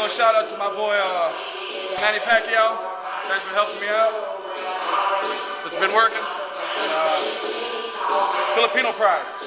a shout out to my boy Manny Pacquiao. Thanks for helping me out. It's been working. And, Filipino pride.